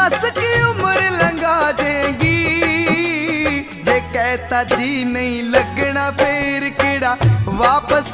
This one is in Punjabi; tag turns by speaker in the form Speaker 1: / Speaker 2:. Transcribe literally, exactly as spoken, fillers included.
Speaker 1: दस की उम्र लंघा देगी, जे कहता जी नहीं लगना फिर किड़ा वापस